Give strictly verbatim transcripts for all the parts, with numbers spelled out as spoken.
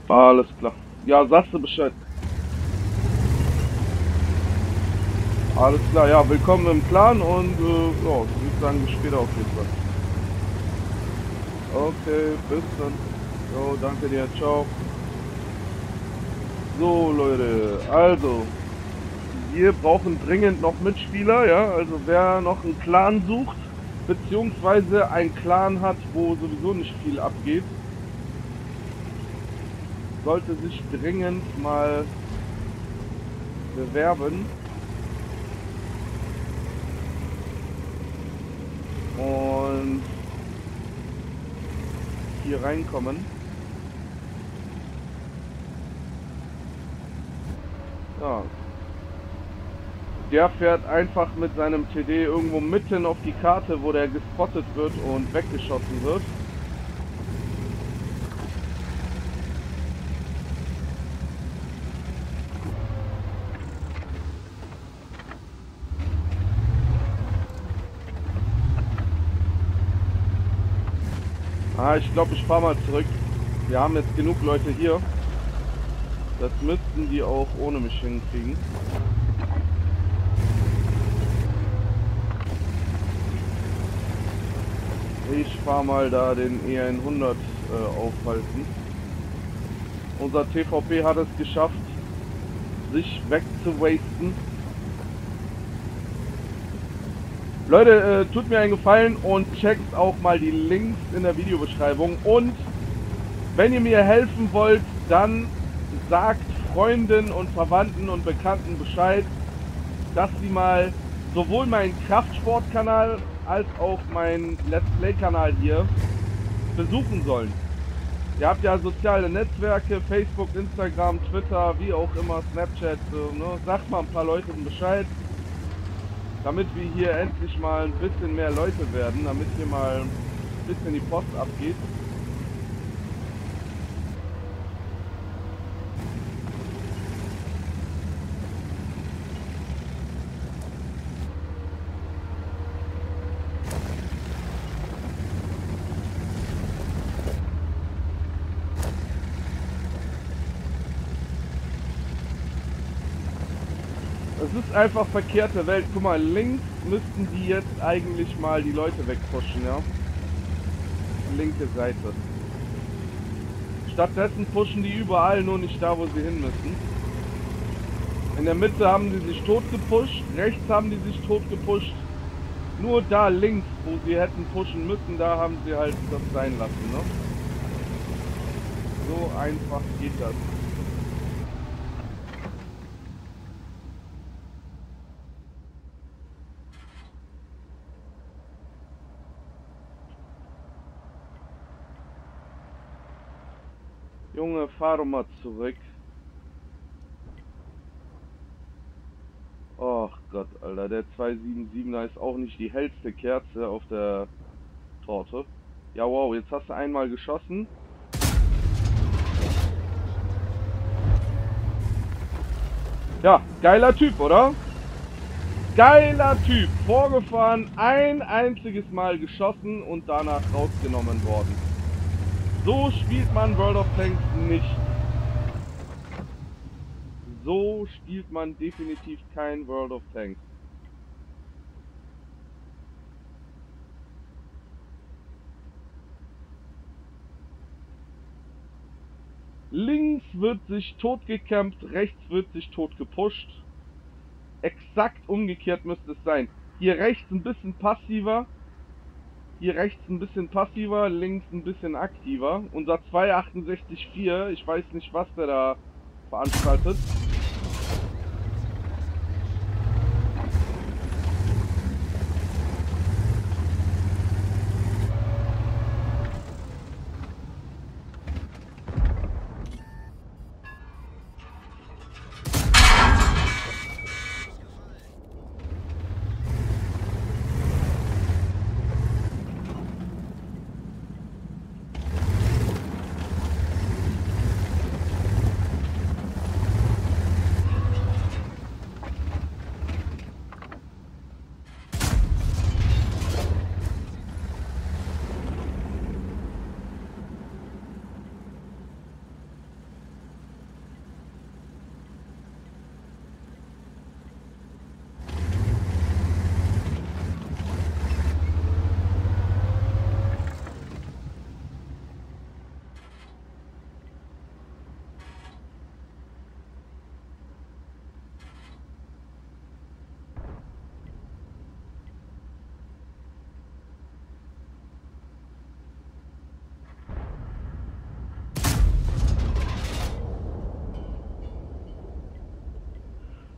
Alles klar. Ja, sagst du Bescheid. Alles klar, ja, willkommen im Clan und äh, ja, ich würde sagen, bis später auf jeden Fall. Okay, bis dann. Jo, danke dir, ciao. So, Leute, also, wir brauchen dringend noch Mitspieler, ja, also wer noch einen Clan sucht, beziehungsweise einen Clan hat, wo sowieso nicht viel abgeht, sollte sich dringend mal bewerben. Und hier reinkommen. Ja. Der fährt einfach mit seinem T D irgendwo mitten auf die Karte, wo der gespottet wird und weggeschossen wird. Ah, ich glaube, ich fahre mal zurück. Wir haben jetzt genug Leute hier. Das müssten die auch ohne mich hinkriegen. Ich fahre mal da den E hundert äh, aufhalten. Unser T V P hat es geschafft, sich wegzuwasten. Leute, äh, tut mir einen Gefallen und checkt auch mal die Links in der Videobeschreibung. Und wenn ihr mir helfen wollt, dann sagt Freunden und Verwandten und Bekannten Bescheid, dass sie mal sowohl meinen Kraftsportkanal als auch meinen Let's Play Kanal hier besuchen sollen. Ihr habt ja soziale Netzwerke, Facebook, Instagram, Twitter, wie auch immer, Snapchat, äh, ne? Sagt mal ein paar Leuten Bescheid, damit wir hier endlich mal ein bisschen mehr Leute werden, damit hier mal ein bisschen die Post abgeht. Es ist einfach verkehrte Welt. Guck mal, links müssten die jetzt eigentlich mal die Leute wegpushen, ja? Linke Seite. Stattdessen pushen die überall, nur nicht da, wo sie hin müssen. In der Mitte haben sie sich tot gepusht, rechts haben die sich tot gepusht. Nur da links, wo sie hätten pushen müssen, da haben sie halt das sein lassen, ne? So einfach geht das. Junge, fahr doch mal zurück. Och Gott, Alter, der zwei sieben siebener ist auch nicht die hellste Kerze auf der Torte. Ja, wow, jetzt hast du einmal geschossen. Ja, geiler Typ, oder? Geiler Typ. Vorgefahren, ein einziges Mal geschossen und danach rausgenommen worden. So spielt man World of Tanks nicht. So spielt man definitiv kein World of Tanks. Links wird sich tot gekämpft, rechts wird sich tot gepusht. Exakt umgekehrt müsste es sein. Hier rechts ein bisschen passiver. Hier rechts ein bisschen passiver, links ein bisschen aktiver. Unser zwei achtundsechzig vier, ich weiß nicht, was der da veranstaltet.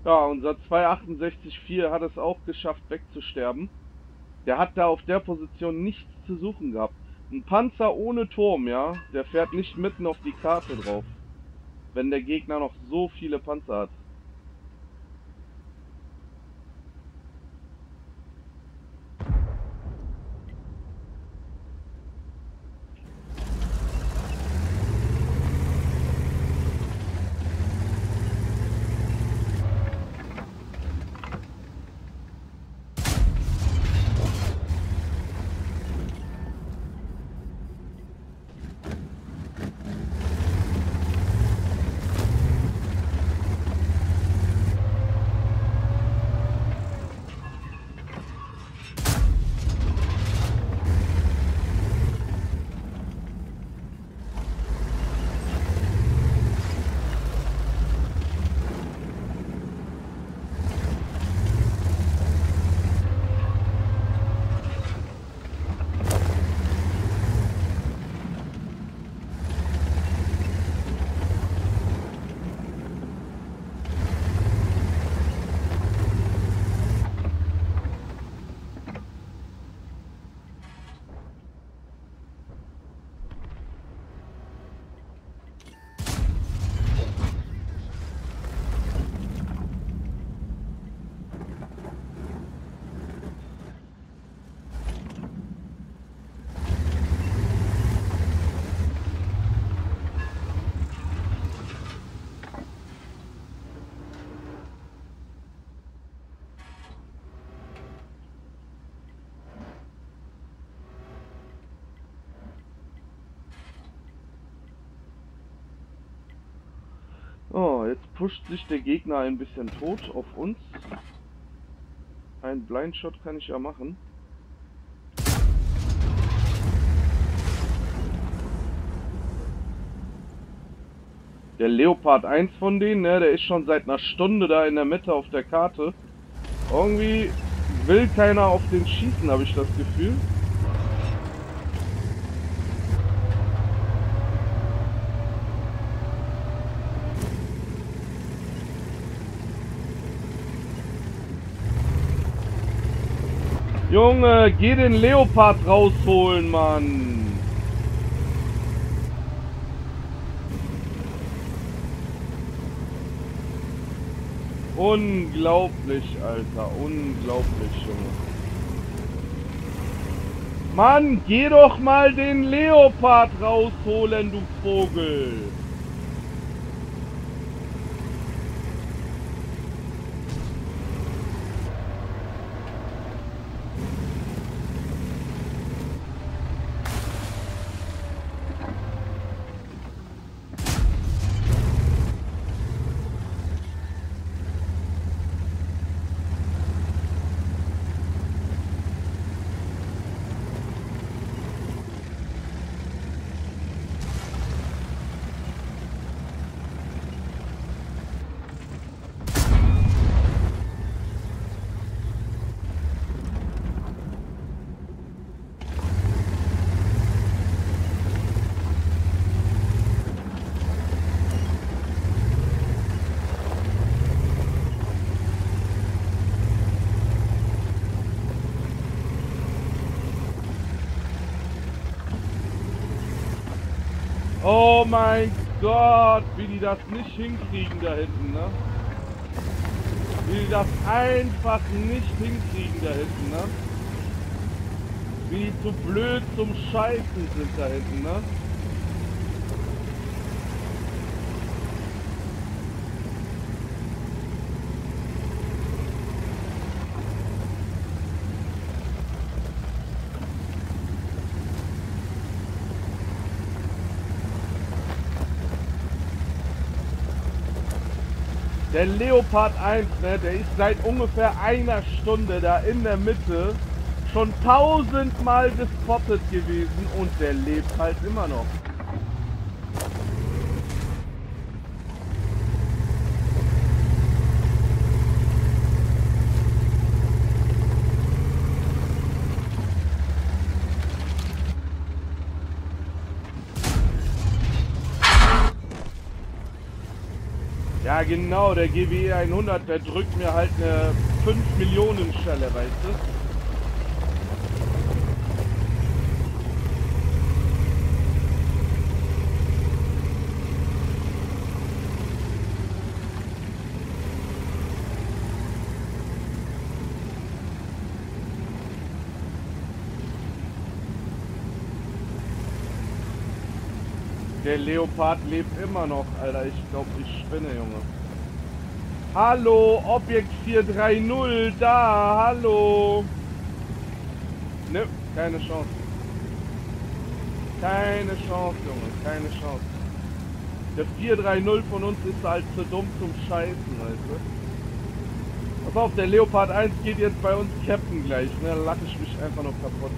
Ja, unser zwei achtundsechzig vier hat es auch geschafft wegzusterben. Der hat da auf der Position nichts zu suchen gehabt. Ein Panzer ohne Turm, ja, der fährt nicht mitten auf die Karte drauf, wenn der Gegner noch so viele Panzer hat. Oh, jetzt pusht sich der Gegner ein bisschen tot auf uns. Ein Blindshot kann ich ja machen. Der Leopard eins von denen, ne, der ist schon seit einer Stunde da in der Mitte auf der Karte. Irgendwie will keiner auf den schießen, habe ich das Gefühl. Junge, geh den Leopard rausholen, Mann. Unglaublich, Alter. Unglaublich, Junge. Mann, geh doch mal den Leopard rausholen, du Vogel. Oh mein Gott, wie die das nicht hinkriegen da hinten, ne? Wie die das einfach nicht hinkriegen da hinten, ne? Wie die zu blöd zum Scheißen sind da hinten, ne? Der Leopard eins, ne, der ist seit ungefähr einer Stunde da in der Mitte schon tausendmal gespottet gewesen und der lebt halt immer noch. Ja, Ja genau, der G W E hundert, der drückt mir halt eine fünf Millionen Schelle, weißt du? Der Leopard lebt immer noch, Alter. Ich glaube, ich spinne, Junge. Hallo, Objekt vier drei null, da, hallo. Ne, keine Chance. Keine Chance, Junge, keine Chance. Der vier drei null von uns ist halt zu dumm zum Scheißen, weißt du. Pass auf, der Leopard eins geht jetzt bei uns Captain gleich, ne? Da lache ich mich einfach noch kaputt.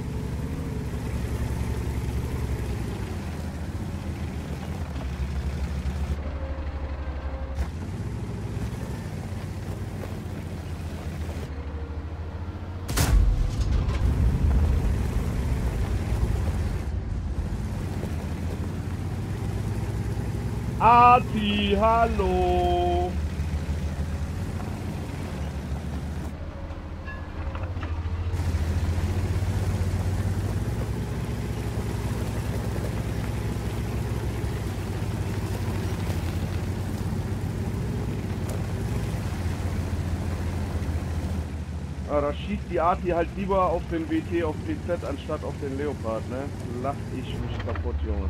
Arti, hallo. Ah, da schießt die Arti halt lieber auf den W T auf P Z anstatt auf den Leopard, ne? Lach ich mich kaputt, Junge.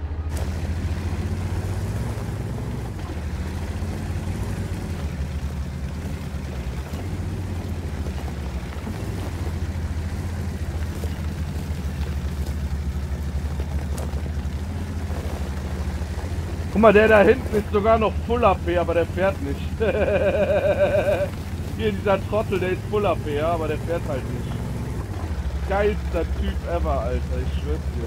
Guck mal, der da hinten ist sogar noch Full A P, aber der fährt nicht. Hier, dieser Trottel, der ist Full A P, ja, aber der fährt halt nicht. Geilster Typ ever, Alter, ich schwör's dir.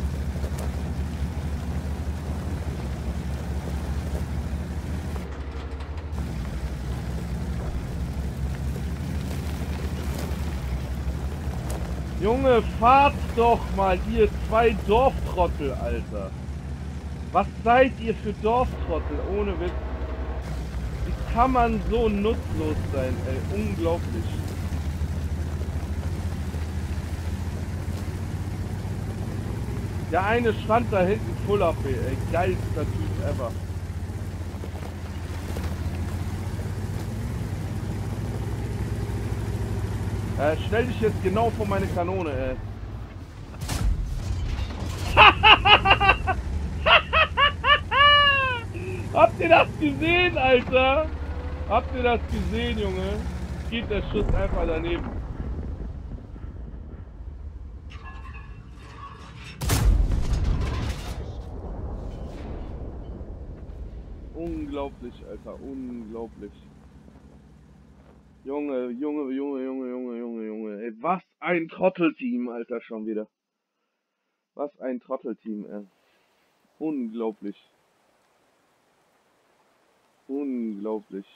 Junge, fahrt doch mal, ihr zwei Dorftrottel, Alter. Was seid ihr für Dorftrottel, ohne Witz? Wie kann man so nutzlos sein, ey? Unglaublich. Der eine stand da hinten Full A P, ey. Geilster Typ ever. Äh, stell dich jetzt genau vor meine Kanone, ey. Habt ihr das gesehen, Alter? Habt ihr das gesehen, Junge? Geht der Schuss einfach daneben. Unglaublich, Alter, unglaublich. Junge, Junge, Junge, Junge, Junge, Junge, Junge. Ey, was ein Trottelteam, Alter, schon wieder. Was ein Trottelteam, ey. Unglaublich. Unglaublich.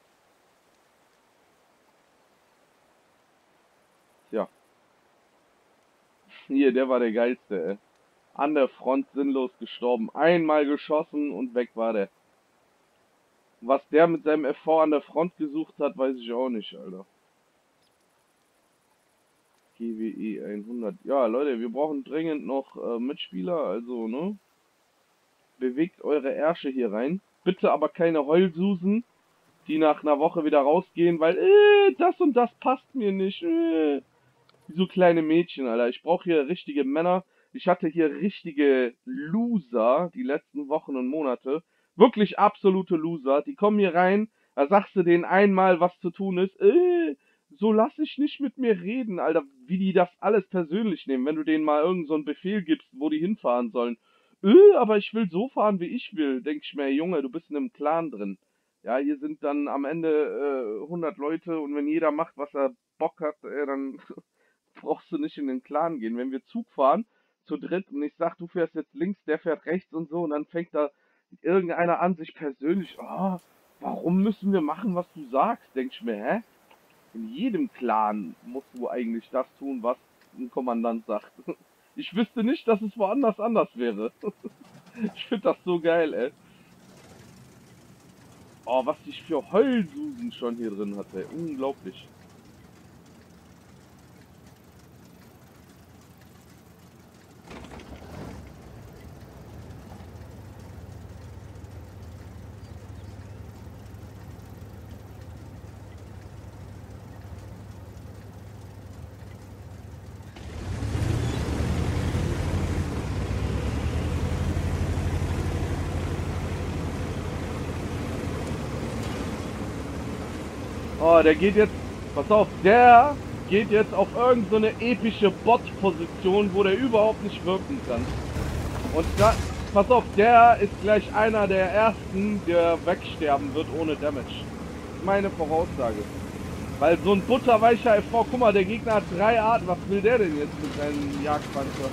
Ja. Hier, der war der Geilste, ey. An der Front sinnlos gestorben. Einmal geschossen und weg war der. Was der mit seinem F V an der Front gesucht hat, weiß ich auch nicht, Alter. G W E hundert. Ja, Leute, wir brauchen dringend noch äh, Mitspieler, also, ne? Bewegt eure Ärsche hier rein. Bitte aber keine Heulsusen, die nach einer Woche wieder rausgehen, weil, äh, das und das passt mir nicht, äh. Wie so kleine Mädchen, Alter. Ich brauche hier richtige Männer. Ich hatte hier richtige Loser die letzten Wochen und Monate. Wirklich absolute Loser. Die kommen hier rein, da sagst du denen einmal, was zu tun ist. Äh, so lass ich nicht mit mir reden, Alter. Wie die das alles persönlich nehmen, wenn du denen mal irgend so einen Befehl gibst, wo die hinfahren sollen. Äh, aber ich will so fahren, wie ich will. Denk ich mir, Junge, du bist in einem Clan drin. Ja, hier sind dann am Ende äh, hundert Leute und wenn jeder macht, was er Bock hat, äh, dann brauchst du nicht in den Clan gehen. Wenn wir Zug fahren, zu dritt, und ich sag, du fährst jetzt links, der fährt rechts und so, und dann fängt da irgendeiner an, sich persönlich, oh, warum müssen wir machen, was du sagst? Denk ich mir, hä? In jedem Clan musst du eigentlich das tun, was ein Kommandant sagt. Ich wüsste nicht, dass es woanders anders wäre. Ich finde das so geil, ey. Oh, was ich für Heulsusen schon hier drin hatte. Unglaublich. Oh, der geht jetzt, pass auf, der geht jetzt auf irgend so eine epische Bot-Position, wo der überhaupt nicht wirken kann. Und da, pass auf, der ist gleich einer der ersten, der wegsterben wird ohne Damage. Das ist meine Voraussage. Weil so ein butterweicher F V, guck mal, der Gegner hat drei Arten, was will der denn jetzt mit seinem Jagdpanzer?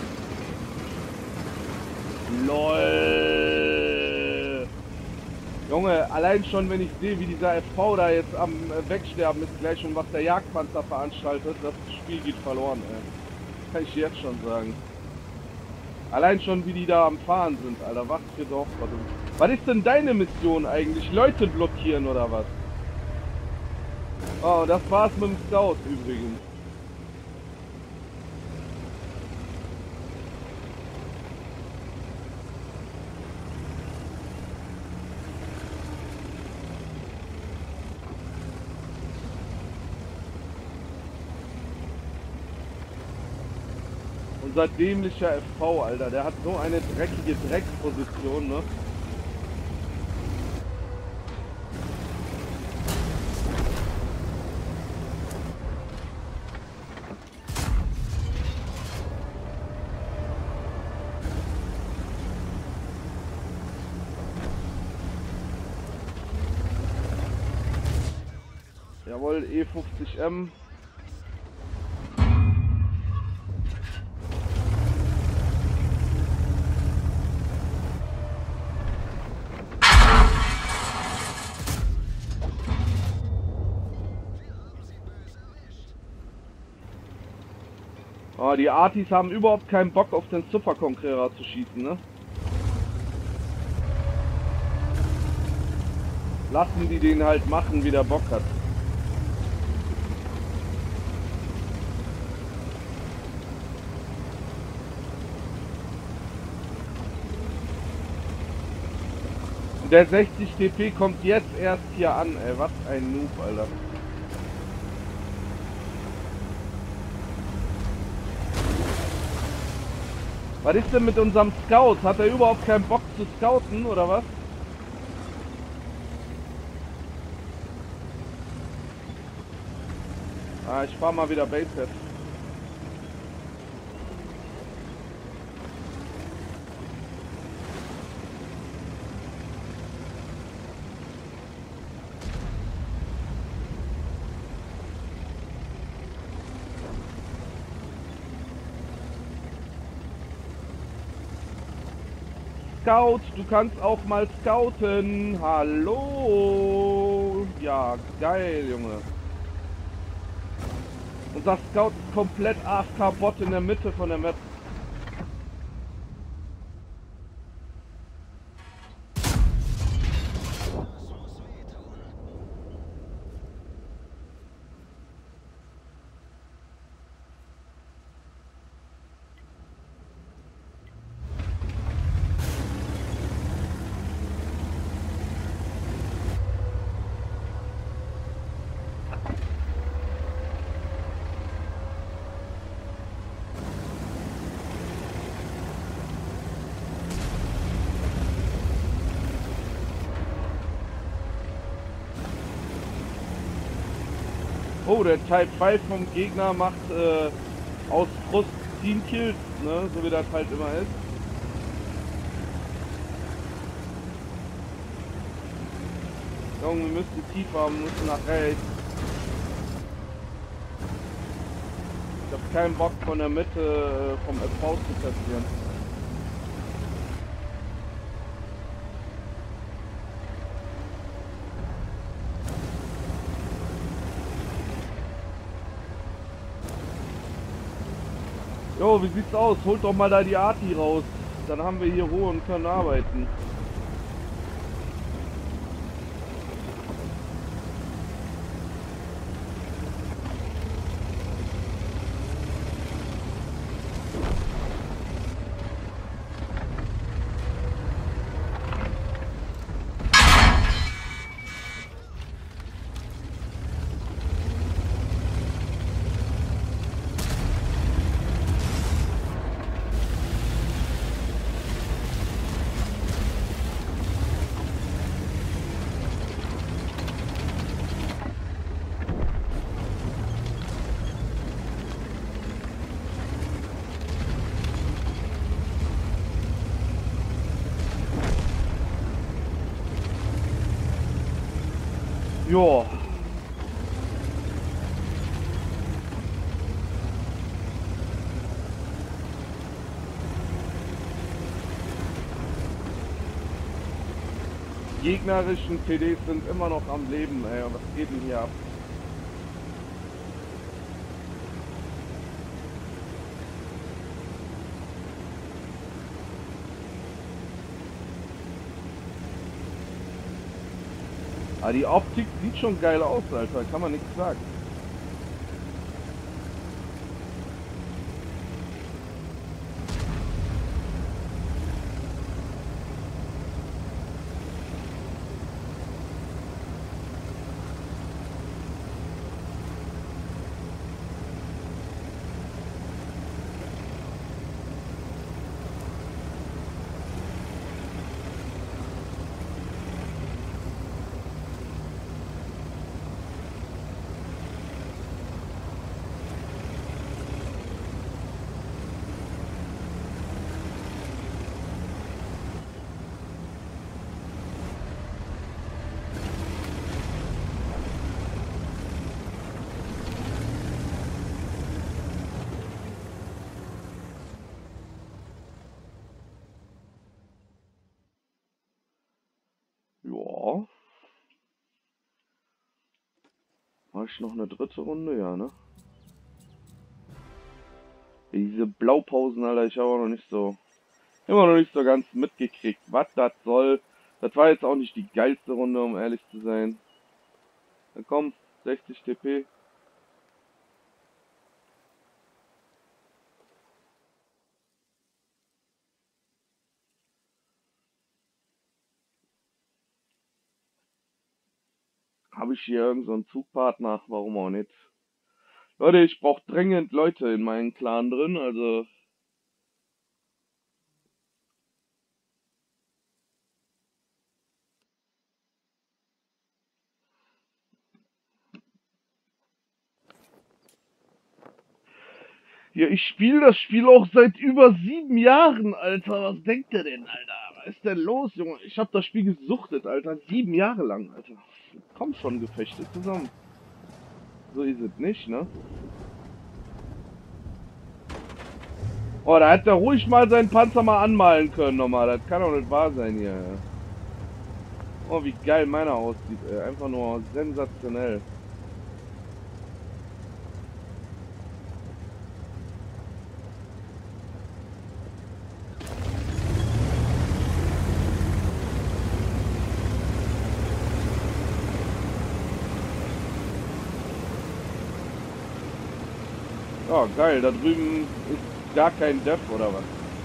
LOL. Junge, allein schon wenn ich sehe, wie dieser F V da jetzt am Wegsterben ist, gleich schon was der Jagdpanzer veranstaltet, das Spiel geht verloren, ey. Kann ich jetzt schon sagen. Allein schon wie die da am Fahren sind, Alter, was für doch. Was ist denn deine Mission eigentlich? Leute blockieren oder was? Oh, das war's mit dem Scout übrigens. Unser dämlicher F V, Alter, der hat so eine dreckige Drecksposition, ne? Jawohl, E fünfzig M. Oh, die Artis haben überhaupt keinen Bock auf den Superkonkurrer zu schießen, ne? Lassen die den halt machen, wie der Bock hat. Der sechzig T P kommt jetzt erst hier an, ey. Was ein Noob, Alter. Was ist denn mit unserem Scout? Hat er überhaupt keinen Bock zu scouten, oder was? Ah, ich fahr mal wieder Basehead. Scout, du kannst auch mal scouten. Hallo. Ja, geil, Junge. Unser Scout ist komplett A F K-Bot in der Mitte von der Map. Oh, der Type fünf vom Gegner macht äh, aus Frust zehn Kills, ne? So wie das halt immer ist. Junge, wir müssen tiefer haben, wir müssen nach rechts. Ich hab keinen Bock von der Mitte äh, vom F V zu passieren. Jo, wie sieht's aus? Holt doch mal da die Arti raus. Dann haben wir hier Ruhe und können arbeiten. Jo. Gegnerischen P Ds sind immer noch am Leben, ey. Was geht denn hier ab? Aber die Optik sieht schon geil aus, Alter. Kann man nichts sagen. Ja. Mach ich noch eine dritte Runde? Ja, ne? Diese Blaupausen, Alter, ich habe auch noch nicht so... Immer noch nicht so ganz mitgekriegt, was das soll. Das war jetzt auch nicht die geilste Runde, um ehrlich zu sein. Dann komm, sechzig T P. Habe ich hier irgend so einen Zugpartner? Warum auch nicht? Leute, ich brauche dringend Leute in meinem Clan drin, also... Ja, ich spiele das Spiel auch seit über sieben Jahren, Alter. Was denkt ihr denn, Alter? Was ist denn los, Junge? Ich habe das Spiel gesuchtet, Alter. Sieben Jahre lang, Alter. Kommt schon, Gefechte zusammen. So ist es nicht, ne? Oh, da hätte er ruhig mal seinen Panzer mal anmalen können nochmal. Das kann doch nicht wahr sein hier. Oh, wie geil meiner aussieht, ey. Einfach nur sensationell. Oh, geil. Da drüben ist gar kein Def oder was?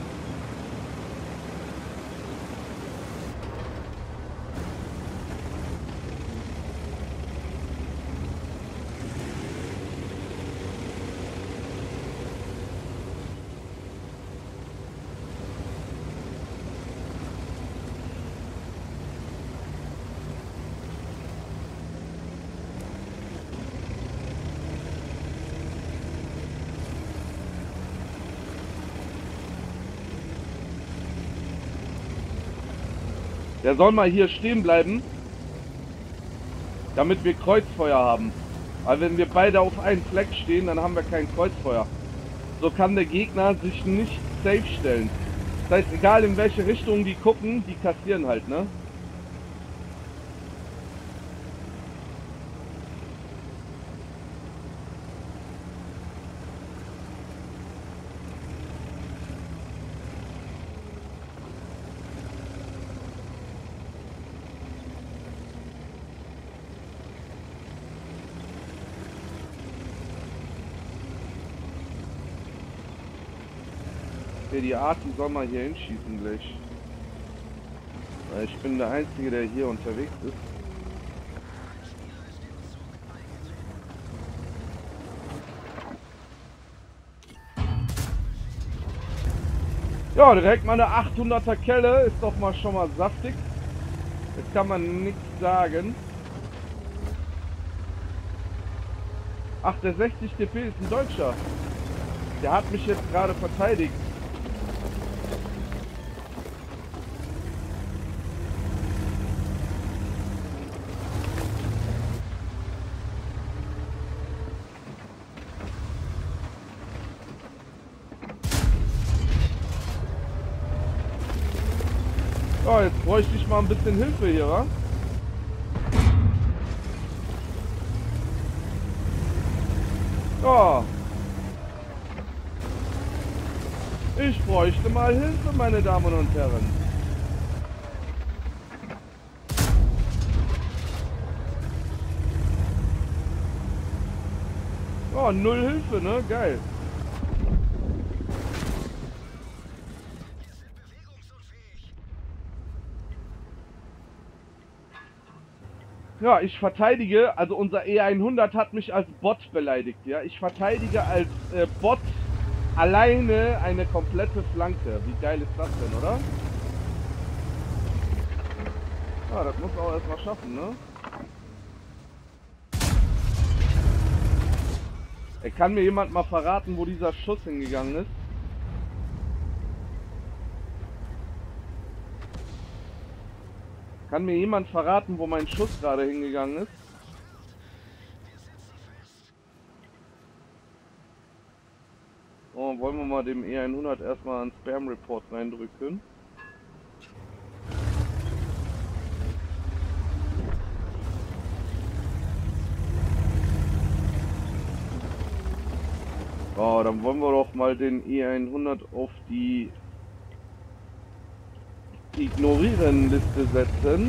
Der soll mal hier stehen bleiben, damit wir Kreuzfeuer haben. Weil wenn wir beide auf einen Fleck stehen, dann haben wir kein Kreuzfeuer. So kann der Gegner sich nicht safe stellen. Das heißt, egal in welche Richtung die gucken, die kassieren halt, ne? Die Art, die soll mal hier hinschießen gleich. Weil ich bin der Einzige, der hier unterwegs ist. Ja, direkt mal eine achthunderter Kelle, ist doch mal schon mal saftig. Jetzt kann man nichts sagen. Ach, der sechzig T P ist ein Deutscher. Der hat mich jetzt gerade verteidigt. Ja, jetzt bräuchte ich mal ein bisschen Hilfe hier, wa? Ja. Ich bräuchte mal Hilfe, meine Damen und Herren. Oh, null Hilfe, ne? Geil. Ja, ich verteidige, also unser E hundert hat mich als Bot beleidigt, ja. Ich verteidige als äh, Bot alleine eine komplette Flanke. Wie geil ist das denn, oder? Ja, das muss man auch erstmal schaffen, ne? Er kann mir jemand mal verraten, wo dieser Schuss hingegangen ist? Kann mir jemand verraten, wo mein Schuss gerade hingegangen ist? Oh, wollen wir mal dem E hundert erstmal einen Spam-Report reindrücken? Oh, dann wollen wir doch mal den E hundert auf die Ignorieren-Liste setzen.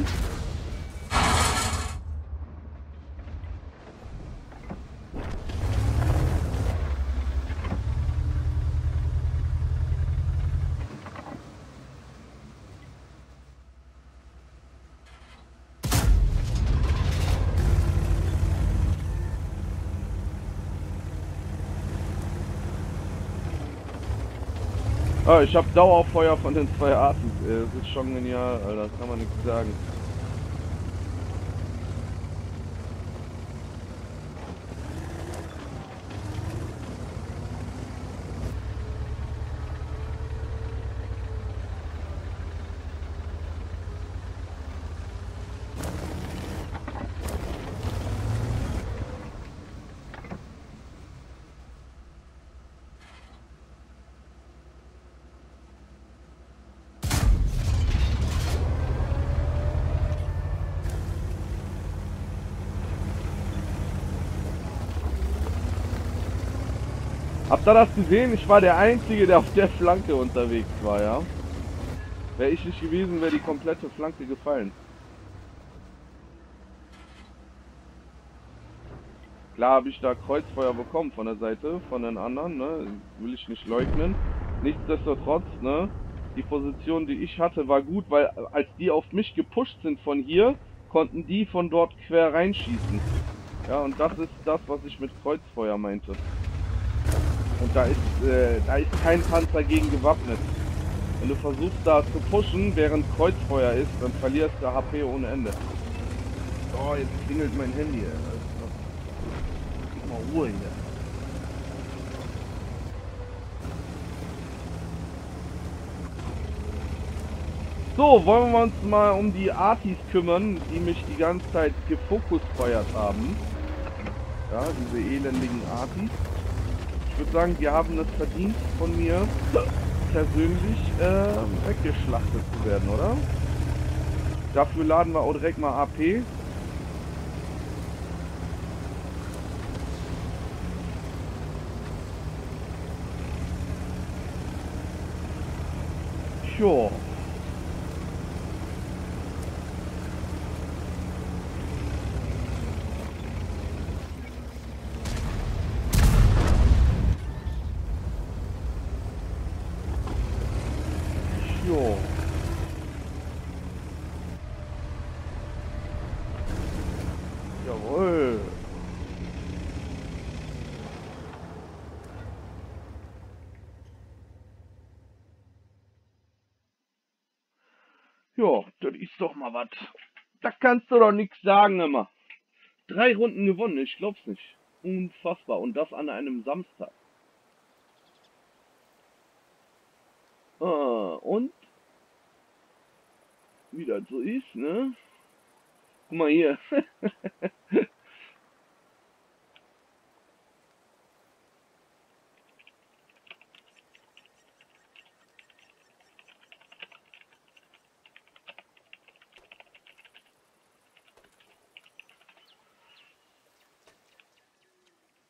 Ah, ich habe Dauerfeuer von den zwei Arten. Das ist schon genial, Alter. Kann man nichts sagen. Habt ihr das gesehen? Ich war der Einzige, der auf der Flanke unterwegs war, ja? Wäre ich nicht gewesen, wäre die komplette Flanke gefallen. Klar habe ich da Kreuzfeuer bekommen von der Seite, von den anderen, ne? Will ich nicht leugnen. Nichtsdestotrotz, ne? Die Position, die ich hatte, war gut, weil als die auf mich gepusht sind von hier, konnten die von dort quer reinschießen. Ja, und das ist das, was ich mit Kreuzfeuer meinte. Und da ist, äh, da ist kein Panzer gegen gewappnet. Wenn du versuchst da zu pushen, während Kreuzfeuer ist, dann verlierst du H P ohne Ende. Oh, jetzt klingelt mein Handy, ey. Gib mal Ruhe hier. So, wollen wir uns mal um die Artis kümmern, die mich die ganze Zeit gefokusfeuert haben. Ja, diese elendigen Artis. Ich würde sagen, die haben es verdient, von mir persönlich äh, weggeschlachtet zu werden, oder? Dafür laden wir auch direkt mal A P. Tja. Jo. Jawohl. Jo, das ist doch mal was. Da kannst du doch nichts sagen immer. Drei Runden gewonnen, ich glaub's nicht. Unfassbar. Und das an einem Samstag. Ah, und wie das so ist, ne? Guck mal hier.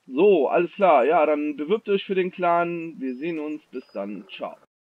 So, alles klar. Ja, dann bewirbt euch für den Clan. Wir sehen uns. Bis dann. Ciao.